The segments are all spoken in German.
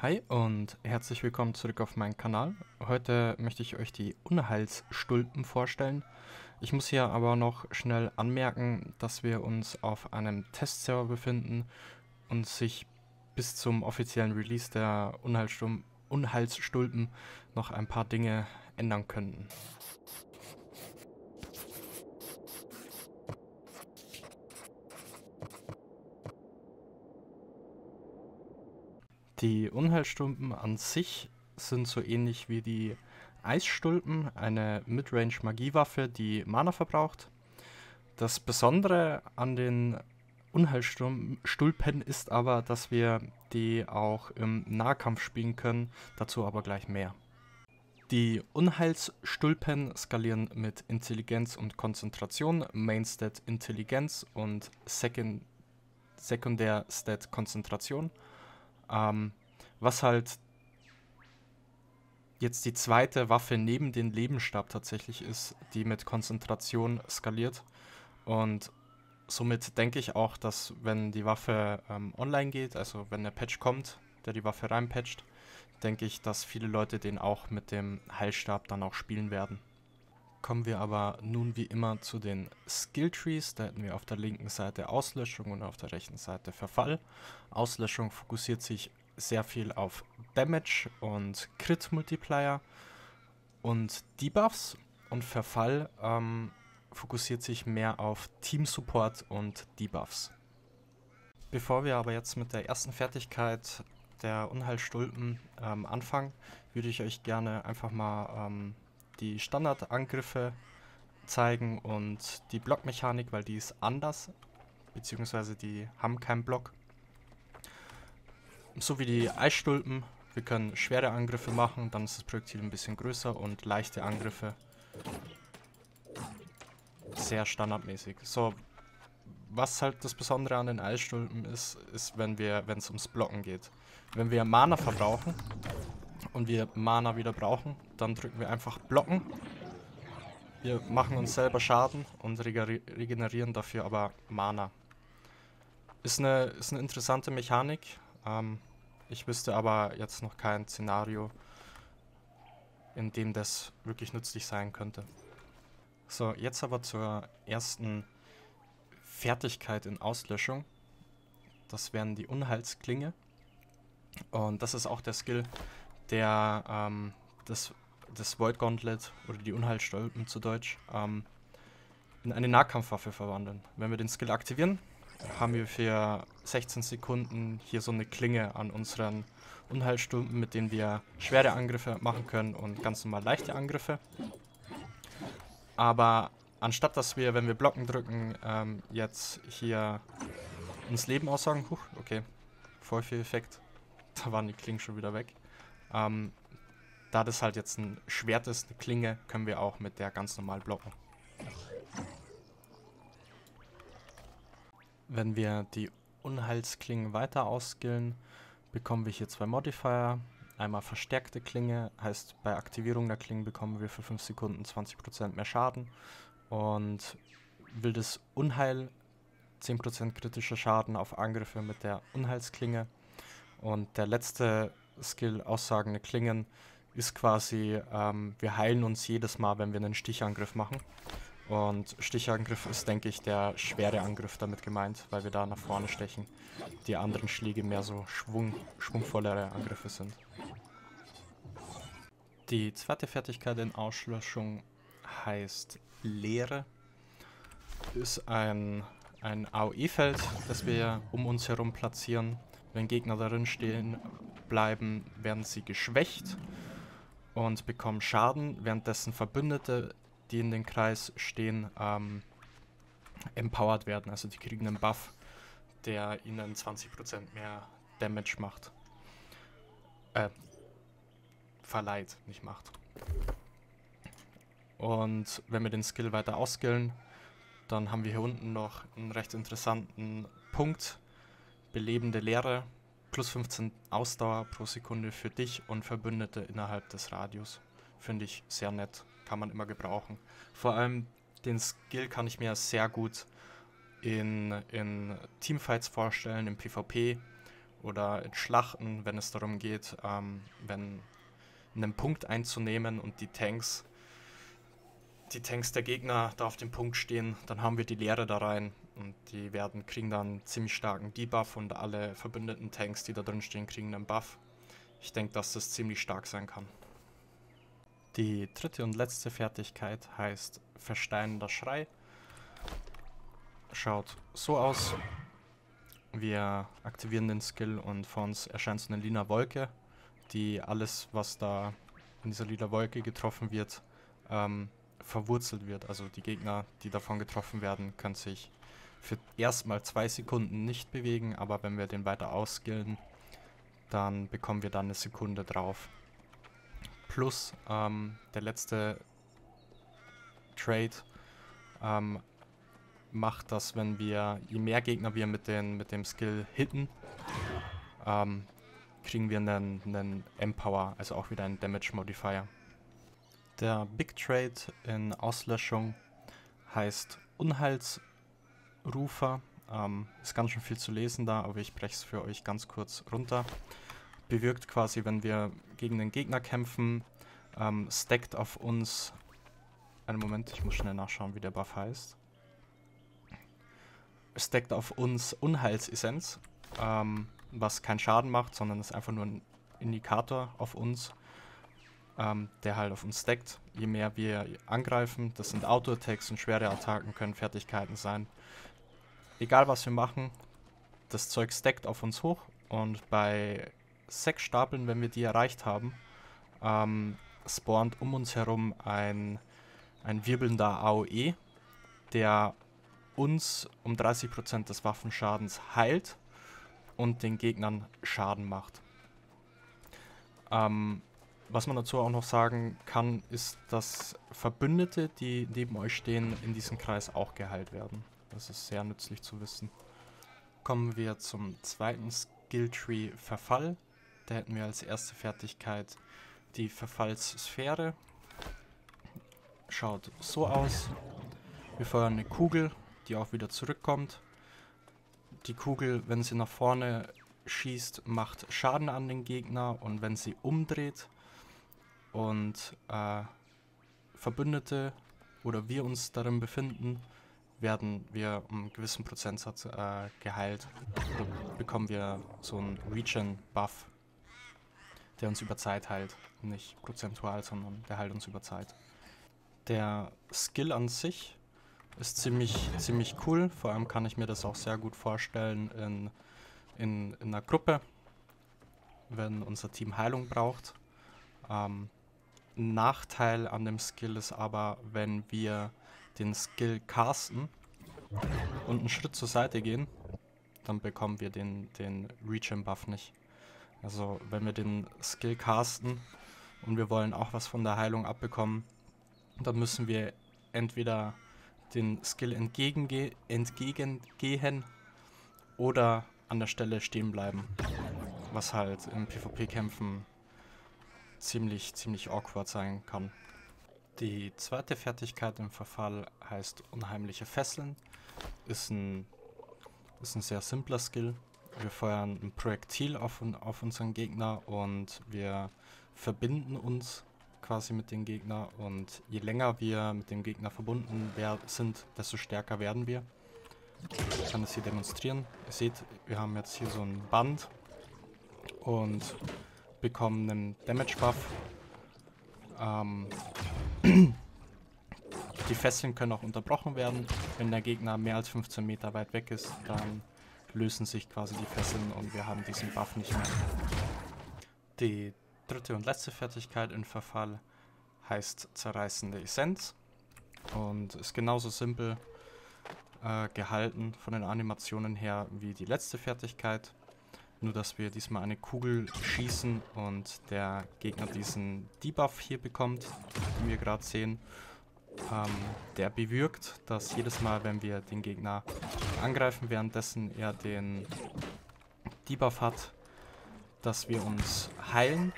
Hi und herzlich willkommen zurück auf meinen Kanal. Heute möchte ich euch die Unheilsstulpen vorstellen. Ich muss hier aber noch schnell anmerken, dass wir uns auf einem Testserver befinden und sich bis zum offiziellen Release der Unheilsstulpen noch ein paar Dinge ändern könnten. Die Unheilsstulpen an sich sind so ähnlich wie die Eisstulpen, eine Midrange-Magiewaffe, die Mana verbraucht. Das Besondere an den Unheilstulpen ist aber, dass wir die auch im Nahkampf spielen können, dazu aber gleich mehr. Die Unheilsstulpen skalieren mit Intelligenz und Konzentration, Mainstat Intelligenz und Sekundärstat Konzentration. Was halt jetzt die zweite Waffe neben den Lebensstab tatsächlich ist, die mit Konzentration skaliert. Und somit denke ich auch, dass wenn die Waffe online geht, also wenn der Patch kommt, der die Waffe reinpatcht, denke ich, dass viele Leute den auch mit dem Heilstab dann auch spielen werden. Kommen wir aber nun wie immer zu den Skilltrees. Da hätten wir auf der linken Seite Auslöschung und auf der rechten Seite Verfall. Auslöschung fokussiert sich sehr viel auf Damage und Crit-Multiplier und Debuffs, und Verfall fokussiert sich mehr auf Team-Support und Debuffs. Bevor wir aber jetzt mit der ersten Fertigkeit der Unheilstulpen anfangen, würde ich euch gerne einfach mal die Standardangriffe zeigen und die Blockmechanik, weil die ist anders, beziehungsweise die haben keinen Block. So wie die Eisstulpen, wir können schwere Angriffe machen, dann ist das Projektil ein bisschen größer, und leichte Angriffe sehr standardmäßig. So, was halt das Besondere an den Eisstulpen ist, wenn es ums Blocken geht. Wenn wir Mana verbrauchen und wir Mana wieder brauchen, dann drücken wir einfach Blocken. Wir machen uns selber Schaden und regenerieren dafür aber Mana. Ist eine interessante Mechanik. Ich wüsste aber jetzt noch kein Szenario, in dem das wirklich nützlich sein könnte. So, jetzt aber zur ersten Fertigkeit in Auslöschung. Das wären die Unheilsklinge. Und das ist auch der Skill, der das Void Gauntlet oder die Unheilstulpen zu Deutsch in eine Nahkampfwaffe verwandeln. Wenn wir den Skill aktivieren, haben wir für 16 Sekunden hier so eine Klinge an unseren Unheilstulpen, mit denen wir schwere Angriffe machen können und ganz normal leichte Angriffe. Aber anstatt dass wir, wenn wir Blocken drücken, jetzt hier uns Leben aussaugen, okay, voll viel Effekt, da waren die Klingen schon wieder weg. Da das halt jetzt ein Schwert ist, eine Klinge, können wir auch mit der ganz normal blocken. Wenn wir die Unheilsklingen weiter ausskillen, bekommen wir hier zwei Modifier. Einmal verstärkte Klinge, heißt bei Aktivierung der Klingen bekommen wir für 5 Sekunden 20% mehr Schaden. Und wildes Unheil, 10% kritischer Schaden auf Angriffe mit der Unheilsklinge. Und der letzte Skill, aussagende Klingen, ist quasi, wir heilen uns jedes Mal, wenn wir einen Stichangriff machen. Und Stichangriff ist, denke ich, der schwere Angriff damit gemeint, weil wir da nach vorne stechen. Die anderen Schläge mehr so schwungvollere Angriffe sind. Die zweite Fertigkeit in Auslöschung heißt Leere. Ist ein AOE-Feld, das wir um uns herum platzieren. Wenn Gegner darin stehen bleiben, werden sie geschwächt und bekommen Schaden, währenddessen Verbündete, die in den Kreis stehen, empowered werden. Also die kriegen einen Buff, der ihnen 20% mehr Damage macht. Verleiht, nicht macht. Und wenn wir den Skill weiter ausskillen, dann haben wir hier unten noch einen recht interessanten Punkt. Belebende Leere, plus 15 Ausdauer pro Sekunde für dich und Verbündete innerhalb des Radius. Finde ich sehr nett, kann man immer gebrauchen. Vor allem den Skill kann ich mir sehr gut in Teamfights vorstellen, im PvP oder in Schlachten, wenn es darum geht, einen Punkt einzunehmen und die Tanks der Gegner da auf dem Punkt stehen, dann haben wir die Leere da rein und die kriegen dann einen ziemlich starken Debuff und alle verbündeten Tanks, die da drin stehen, kriegen einen Buff. Ich denke, dass das ziemlich stark sein kann. Die dritte und letzte Fertigkeit heißt Versteinender Schrei. Schaut so aus. Wir aktivieren den Skill und vor uns erscheint so eine lila Wolke, die alles, was da in dieser lila Wolke getroffen wird, verwurzelt wird. Also die Gegner, die davon getroffen werden, können sich für erstmal 2 Sekunden nicht bewegen, aber wenn wir den weiter ausskillen, dann bekommen wir dann eine Sekunde drauf. Plus der letzte Trade macht das, wenn wir, je mehr Gegner wir mit dem Skill hitten, kriegen wir einen Empower, also auch wieder einen Damage Modifier. Der Big Trade in Auslöschung heißt Unheilsrufer. Ist ganz schön viel zu lesen da, aber ich breche es für euch ganz kurz runter. Bewirkt quasi, wenn wir gegen den Gegner kämpfen, stackt auf uns... Einen Moment, ich muss schnell nachschauen, wie der Buff heißt. Stackt auf uns Unheilsessenz, was keinen Schaden macht, sondern ist einfach nur ein Indikator auf uns, der halt auf uns stackt. Je mehr wir angreifen, das sind Auto-Attacks und schwere Attacken, können Fertigkeiten sein. Egal was wir machen, das Zeug stackt auf uns hoch und bei 6 Stapeln, wenn wir die erreicht haben, spawnt um uns herum ein wirbelnder AOE, der uns um 30% des Waffenschadens heilt und den Gegnern Schaden macht. Was man dazu auch noch sagen kann, ist, dass Verbündete, die neben euch stehen, in diesem Kreis auch geheilt werden. Das ist sehr nützlich zu wissen. Kommen wir zum zweiten Skilltree Verfall. Da hätten wir als erste Fertigkeit die Verfallssphäre. Schaut so aus. Wir feuern eine Kugel, die auch wieder zurückkommt. Die Kugel, wenn sie nach vorne schießt, macht Schaden an den Gegner, und wenn sie umdreht und Verbündete oder wir uns darin befinden, werden wir um einen gewissen Prozentsatz geheilt. Oder bekommen wir so einen Regen-Buff, der uns über Zeit heilt. Nicht prozentual, sondern der heilt uns über Zeit. Der Skill an sich ist ziemlich cool. Vor allem kann ich mir das auch sehr gut vorstellen in einer Gruppe, wenn unser Team Heilung braucht. Nachteil an dem Skill ist aber, wenn wir den Skill casten und einen Schritt zur Seite gehen, dann bekommen wir den Regen Buff nicht. Also wenn wir den Skill casten und wir wollen auch was von der Heilung abbekommen, dann müssen wir entweder den Skill entgegengehen oder an der Stelle stehen bleiben, was halt im PvP-Kämpfen ziemlich awkward sein kann. Die zweite Fertigkeit im Verfall heißt Unheimliche Fesseln. Ist ein sehr simpler Skill. Wir feuern ein Projektil auf unseren Gegner und wir verbinden uns quasi mit dem Gegner, und je länger wir mit dem Gegner verbunden sind, desto stärker werden wir. Ich kann das hier demonstrieren. Ihr seht, wir haben jetzt hier so ein Band und bekommen einen Damage Buff. Die Fesseln können auch unterbrochen werden. Wenn der Gegner mehr als 15 Meter weit weg ist, dann lösen sich quasi die Fesseln und wir haben diesen Buff nicht mehr. Die dritte und letzte Fertigkeit in Verfall heißt Zerreißende Essenz und ist genauso simpel gehalten von den Animationen her wie die letzte Fertigkeit, nur dass wir diesmal eine Kugel schießen und der Gegner diesen Debuff hier bekommt, den wir gerade sehen. Der bewirkt, dass jedes Mal, wenn wir den Gegner angreifen, währenddessen er den Debuff hat, dass wir uns heilen.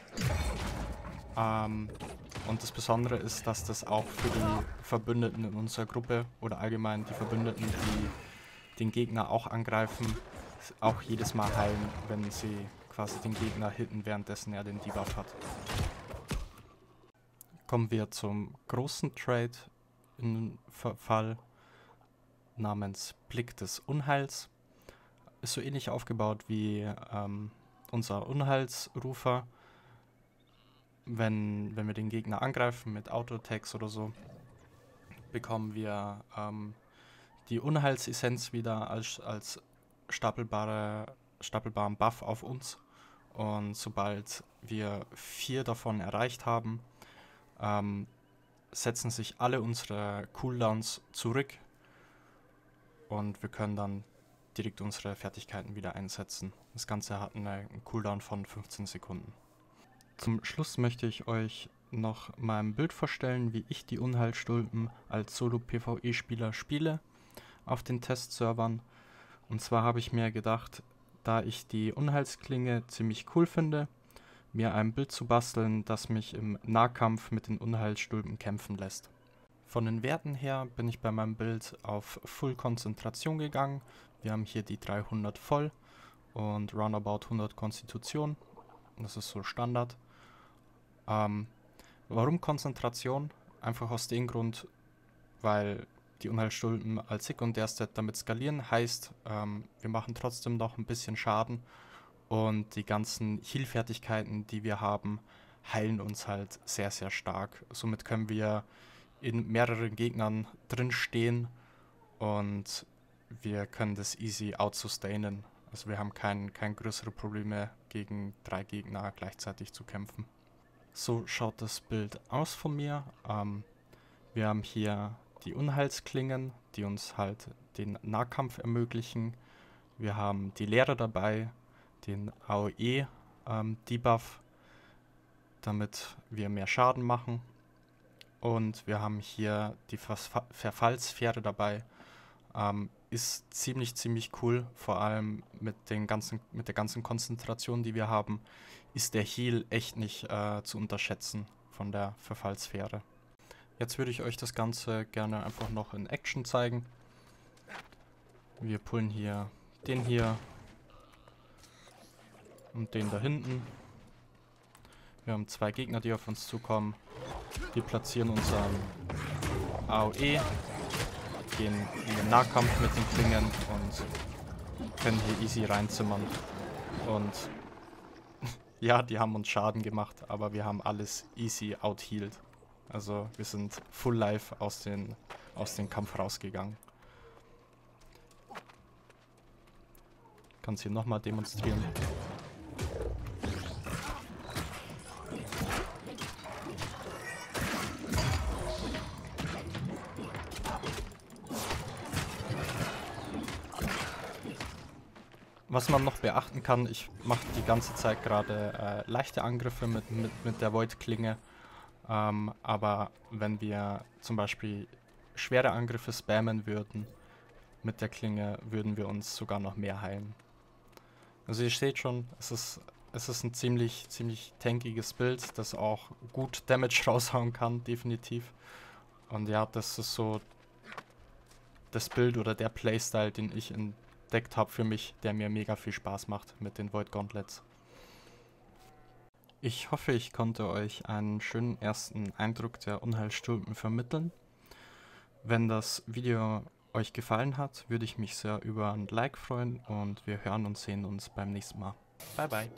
Und das Besondere ist, dass das auch für die Verbündeten in unserer Gruppe oder allgemein die Verbündeten, die den Gegner auch angreifen, auch jedes Mal heilen, wenn sie quasi den Gegner hitten, währenddessen er den Debuff hat. Kommen wir zum großen Trade im Fall namens Blick des Unheils. Ist so ähnlich aufgebaut wie unser Unheilsrufer. Wenn wir den Gegner angreifen mit Auto-Attacks oder so, bekommen wir die Unheilsessenz wieder als stapelbaren Buff auf uns. Und sobald wir 4 davon erreicht haben, setzen sich alle unsere Cooldowns zurück und wir können dann direkt unsere Fertigkeiten wieder einsetzen. Das Ganze hat einen Cooldown von 15 Sekunden. Zum Schluss möchte ich euch noch mal ein Bild vorstellen, wie ich die Unheilstulpen als Solo-PvE-Spieler spiele auf den Testservern. Und zwar habe ich mir gedacht, da ich die Unheilsklinge ziemlich cool finde, mir ein Bild zu basteln, das mich im Nahkampf mit den Unheilstulpen kämpfen lässt. Von den Werten her bin ich bei meinem Bild auf Full Konzentration gegangen. Wir haben hier die 300 voll und roundabout 100 Konstitution. Das ist so Standard. Warum Konzentration? Einfach aus dem Grund, weil die Unheilstulpen als Sekundärstat damit skalieren. Heißt, wir machen trotzdem noch ein bisschen Schaden. Und die ganzen Heal-Fertigkeiten, die wir haben, heilen uns halt sehr, sehr stark. Somit können wir in mehreren Gegnern drin stehen und wir können das easy outsustainen. Also wir haben kein größere Probleme, gegen 3 Gegner gleichzeitig zu kämpfen. So schaut das Bild aus von mir. Wir haben hier die Unheilsklingen, die uns halt den Nahkampf ermöglichen. Wir haben die Lehre dabei, den AOE-Debuff, damit wir mehr Schaden machen. Und wir haben hier die Verfallssphäre dabei. Ist ziemlich cool, vor allem mit der ganzen Konzentration, die wir haben, ist der Heal echt nicht zu unterschätzen von der Verfallssphäre. Jetzt würde ich euch das Ganze gerne einfach noch in Action zeigen. Wir pullen hier den hier und den da hinten. Wir haben 2 Gegner, die auf uns zukommen. Wir platzieren unseren AOE, gehen in den Nahkampf mit den Klingen und können hier easy reinzimmern. Und ja, die haben uns Schaden gemacht, aber wir haben alles easy outhealed. Also wir sind full life aus dem Kampf rausgegangen. Ich kann es hier nochmal demonstrieren. Was man noch beachten kann, ich mache die ganze Zeit gerade leichte Angriffe mit der Void-Klinge. Aber wenn wir zum Beispiel schwere Angriffe spammen würden mit der Klinge, würden wir uns sogar noch mehr heilen. Also ihr seht schon, es ist ein ziemlich tankiges Bild, das auch gut Damage raushauen kann, definitiv. Und ja, das ist so das Bild oder der Playstyle, den ich entdeckt habe für mich, der mir mega viel Spaß macht mit den Void Gauntlets. Ich hoffe, ich konnte euch einen schönen ersten Eindruck der Unheilstulpen vermitteln. Wenn das Video euch gefallen hat, würde ich mich sehr über ein Like freuen und wir hören und sehen uns beim nächsten Mal. Bye bye!